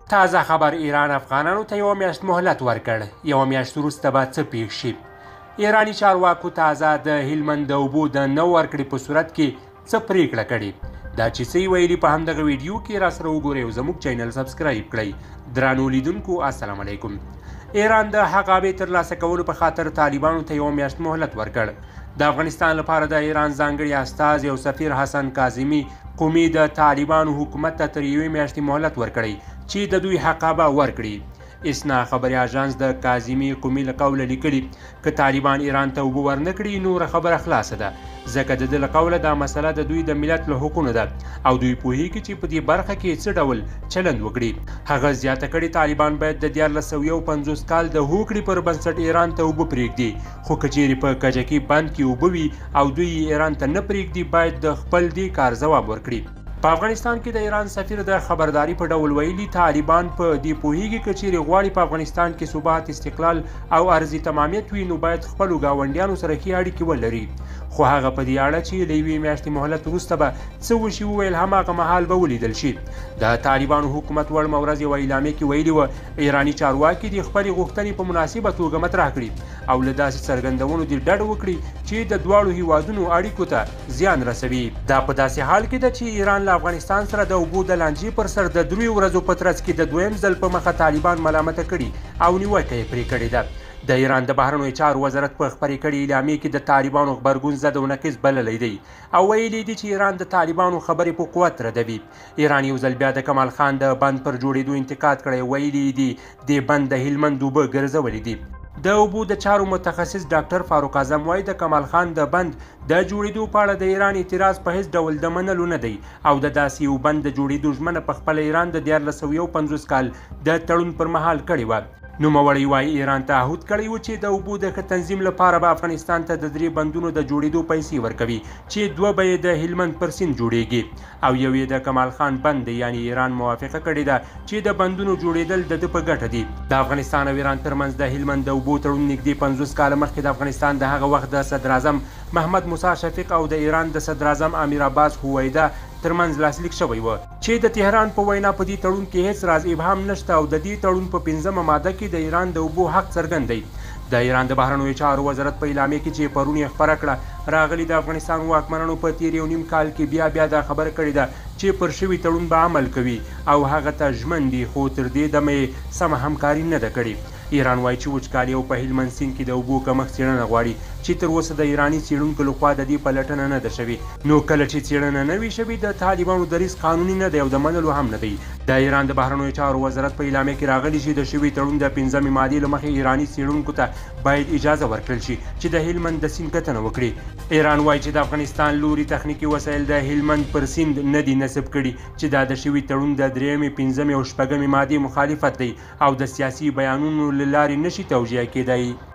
تازه خبر ایران افغانانو ته یوه میاشت مهلت ورکړ. یوه میاشت وروسته به څه پیښ شي؟ ایراني چارواکو تازه د هلمند د اوبو د نه ورکړې په صورت کې څه پریکړه کړې؟ دا چې څه یې ویلي په همدغه ویډیو کې راسره وګورئ او زموږ چینل سبسکرایب کړئ. درنو لیدونکو السلام علیکم. ایران د حق آبې ترلاسه کولو په خاطر طالبانو ته یوه میاشت مهلت ورکړ. د افغانستان لپاره د ایران ځانګړي استازي او سفیر حسن کاظمي قومي د طالبانو حکومت ته تر یوې میاشتې مهلت ورکړی چې د دوی حق آبه ورکړي. اسنا خبري اژانس د کاظمي قومي له قوله لیکلي که طالبان ایران ته اوبه ورنه کړي نوره خبره خلاصه ده، ځکه د ده له قوله دا مسله د دوی د ملت له حقونو ده او دوی پوهیږي چې په دې برخه کې څه ډول چلند وکړي. هغه زیاته کړې طالبان باید د 1950 کال د هوکړې پر بنسټ ایران ته اوبه پرېږدي، خو که چیرې په کجکي بند کې اوبه وي او دوی ایران ته نه پرېږدي باید د خپل دې کار ځواب ورکړي. په افغانستان کې د ایران سفیر د خبرداري په ډول ویلي طالبان په دې پوهیږي که چیرې غواړي په افغانستان کې ثبات، استقلال او ارضي تمامیت وي نو باید خپلو ګاونډیانو سره ښې اړیکې ولري. خو هغه په دې اړه چې له یوې میاشتې مهلت وروسته به څه وشي وویل هماغه مهال به ولیدل شي. د طالبانو حکومت وړمه ورځ یوه اعلامیه کې ویلي وه ایراني چارواکي د خپلې غوښتنې په مناسبه توګه مطرح کړي او له داسې څرګندونو دې ډډه وکړي چې د دواړو هیوادونو اړیکو ته زیان رسوي. دا په داسې حال کې ده چې ایران له افغانستان سره د اوبو د لانجې پر سر د 3 ورځو په ترڅ کې د دویم ځل په مخه طالبان ملامته کړي او نیوکه یې پرې کړې ده. د ایران د بهرنیو چارو وزارت په خپرې کړې اعلامیې کې د طالبانو غبرګون ضد او نقیض بللی دی او ویلي دي چې ایران د طالبانو خبرې په قوت ردوي. ایران یو ځل بیا د کمال خان د بند پر جوړېدو انتقاد کړی، ویلي دي دې بند د هلمند اوبه ګرځولې دي. د اوبو د چارو متخصص ډاکټر فاروق اعظم وایي د کمال خان د بند د جوړېدو په اړه د ایران اعتراض په هیڅ ډول د منلو نه دی او د داسې یو بند د جوړېدو ژمنه په خپله ایران د 1950 کال د تړون پر مهال کړې وه. نوموړی وایي ایران تعهد کړی و چې د اوبو د ښه تنظیم لپاره به افغانستان ته د 3 بندونو د جوړېدو پیسې ورکوي چې 2 به یې د هلمند پر سیند جوړیږي او یو یې د کمال خان بند دی. یعنی ایران موافقه کړې ده چې د بندونو جوړېدل د ده په ګټه دي. د افغانستان او ایران ترمنځ د هلمند د اوبو تړون نږدې 50 کاله مخکې د افغانستان د هغه وخت د صدراعظم محمد موسی شفیق او د ایران د صدراعظم امیر عباس هویده ترمنځ لاسلیک شوی و چې د تهران په وینا په دې تړون کې هیڅ راز ابهام نشته او د دې تړون په 5مه ماده کې د ایران د اوبو حق څرګند دی. د ایران د بهرنیو چارو وزارت په اعلامیه کې چې پرون یې خپره کړه راغلي د افغانستان واکمنانو په تیر 1.5 کال کې بیا دا خبره کړې ده چې پر شوي تړون به عمل کوي او هغه ته ژمن دي، خو تر دې دمه یې سمه همکاري نه ده کړې. ایران وایي چې وچکالي او په هلمند سیند کې د اوبو کمښت څېړنه غواړي چې تر اوسه د ایراني څېړونکو لخوا د دې پلټنه نه ده شوې. نو کله چې څېړنه نه وي شوې د طالبانو دریځ قانوني نه دی او د منلو هم نه دی. د ایران د بهرنیو چارو وزارت په اعلامیه کې راغلي چې د شوي تړون د 5مې مادې له مخې ایراني څېړونکو ته باید اجازه ورکړل شي چې د هلمند د سیند کتنه وکړي. ایران وایي چې د افغانستان لوري تخنیکي وسایل د هلمند پر سیند نه دي نصب کړي چې دا د شوي تړون د 3مې، 5مې او 6مې مادې مخالفت دی او د سیاسي بیانونو له لارې نشي توجیه کېدی.